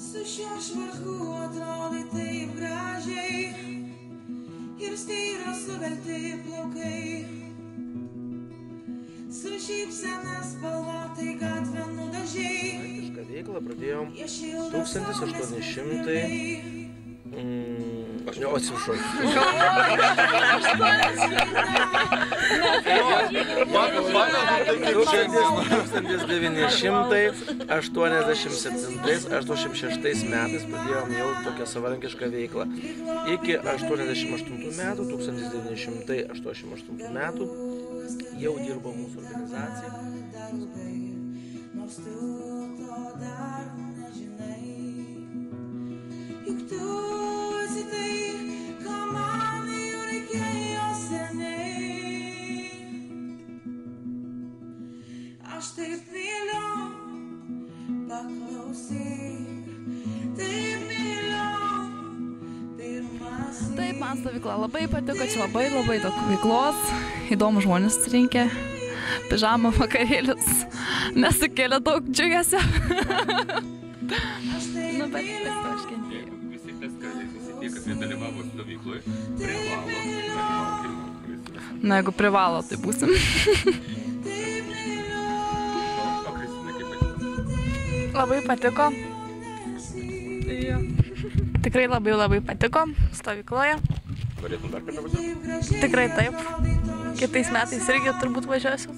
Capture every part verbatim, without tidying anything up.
Su šiuo švarku atrodai taip gražiai ir styro suvelti plaukai. Su šypsena spalvotai gatvę nudažiai. Vaikišką veiklą pradėjom tūkstantis aštuoni šimtai... Aš ne, atsiprašau. tūkstantis devyni šimtai aštuoniasdešimt septintais aštuoniasdešimt šeštais metais pradėjom jau tokią savarankišką veiklą. Iki aštuoniasdešimt aštuntų metų, tūkstantis devyni šimtai aštuoniasdešimt aštuntų metų, jau dirbo mūsų organizacija. Aš taip myliu, paklausyk, taip myliu, pirmas. Taip, man stovykla labai patiko, čia labai labai daug veiklos, įdomu žmonės rinkė, pižamo vakarėlis, nesukėlė daug džiugesio. Nu, bet tiesiog aš kentėjau. Visi tas, visi tie, kas nedalyvavo stovykloje, privalo dalyvauti. Na, jeigu privalo, tai būsim. Labai patiko. Tikrai labai labai patiko stovykloje. Norėtum dar kartą važiuoti? Tikrai taip. Kitais metais irgi turbūt važiuosiu.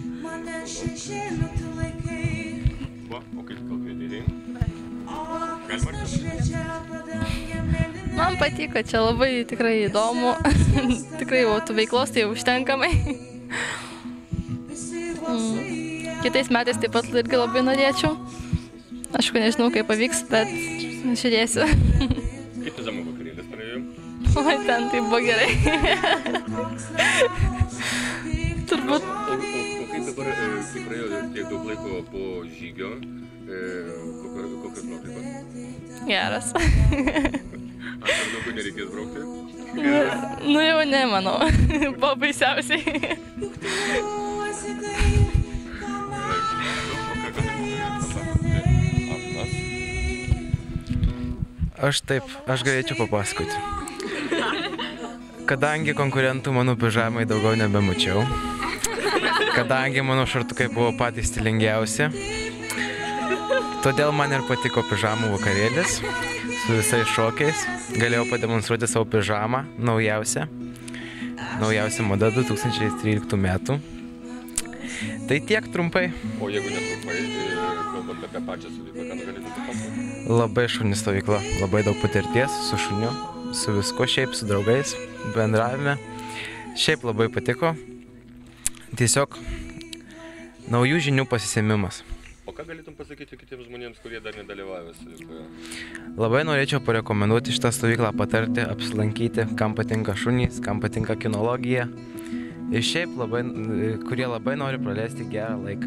Va, o kaip kalbėti? Galima ar Man patiko, čia labai tikrai įdomu. Tikrai jau tų veiklos tai užtenkamai. Mm. Kitais metais taip pat irgi labai norėčiau. Aišku, nežinau, kaip pavyks, bet žiūrėsiu. Kaip pižamo vakarėlis praėjo? O, ten tai buvo gerai. Turbūt. O, o, o kaip dabar, kai praėjo tiek daug laiko po žygio, e, kokios nuotaikos? Geras. Ar dar daugiau nereikės braukti? Nu jau ne, manau. Buvo baisiausiai. Aš taip, aš galėčiau papasakoti. Kadangi konkurentų mano pižamai daugiau nebemačiau, kadangi mano šortukai buvo patys stilingiausi, todėl man ir patiko pižamų vakarėlis su visais šokiais. Galėjau pademonstruoti savo pižamą, naujausią, naujausią modą du tūkstančiai tryliktų metų. Tai tiek trumpai. O jeigu netrumpai, kalbant apie pačią stovyklą, ką galėtum papasakoti? Labai šauni stovykla, labai daug patirties su šuniu, su viskuo šiaip, su draugais, bendravime. Šiaip labai patiko. Tiesiog naujų žinių pasisėmimas. O ką galėtum pasakyti kitiems žmonėms, kurie dar nedalyvavę stovykloje? Labai norėčiau parekomenduoti šitą stovyklą, patarti, apsilankyti, kam patinka šunys, kam patinka kinologija. Ir šiaip, labai, kurie labai nori praleisti gerą laiką.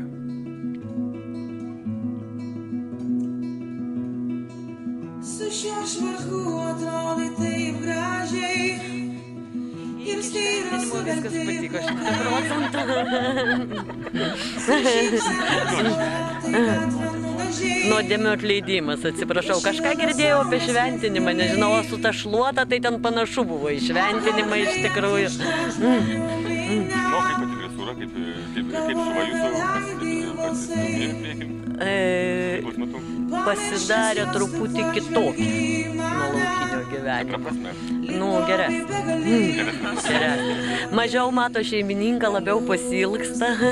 Su šiuo švarku atrodai taip gražiai ir styro suvelti Nuodėmių atleidimas, atsiprašau. Kažką girdėjau apie šventinimą, nežinau, o su ta šluota tai ten panašu buvo į šventinimą iš tikrųjų. Nu, kaip pati dresūra, kaip suva jūsų pasistumė priekim? Pasidarė truputį kitokį nuo laukinio gyvenimo. Nu, geresnė. Geresnė. Mažiau mato šeimininką, labiau pasiilgsta. O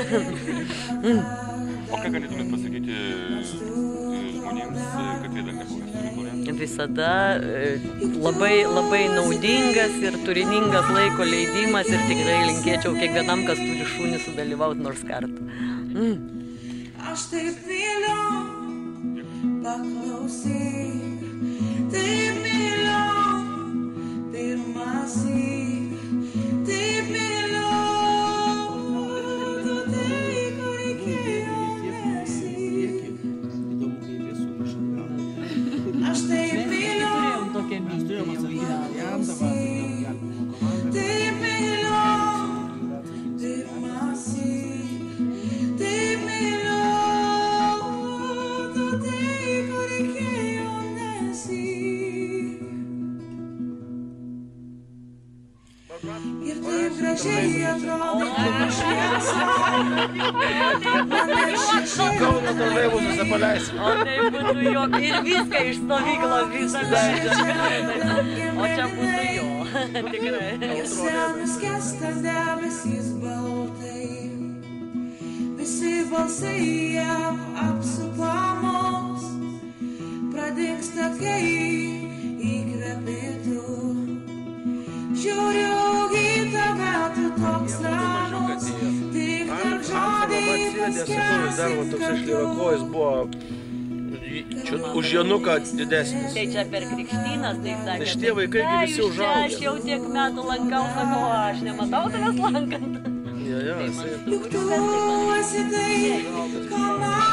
ką galėtumėt pasakyti žmonėms, kad jie dar nebuvę stovykloje? Visada labai, labai naudingas ir turiningas laiko leidimas ir tikrai linkėčiau kiekvienam, kas turi šunį, sudalyvauti nors kartą. Mm. Aš taip myliu, paklausyk, taip myliu, pirmąsyk, taip myliu, tu tai, ko reikėjo nesyk. Aš taip myliu, taip myliu, pirmąsyk, taip myliu. gražiai atrodo mano šviesa. Kauno troleibusuose paleisim. O tai būtų jo. Ir viską iš stovyklos visą vežę. O čia būtų jo. Tikrai. Jose nuskęsta debesys baltai. Visi balsai jie apsupa mus. Pradingsta, kai įkvepi tu. Žiūriu į tave, tu toks ramus. Tik tarp žodį paskęsi. Dar va toks išlirakojus buvo už Januką didesnis. Tai čia per krikštynas, tai sakė. Tai šitie vaikai gi visi užaugę. Aš jau tiek metų lankau, sakau, aš nematau tavęs lankant. Ja, ja, jisai. Juk tu esi tai, ką man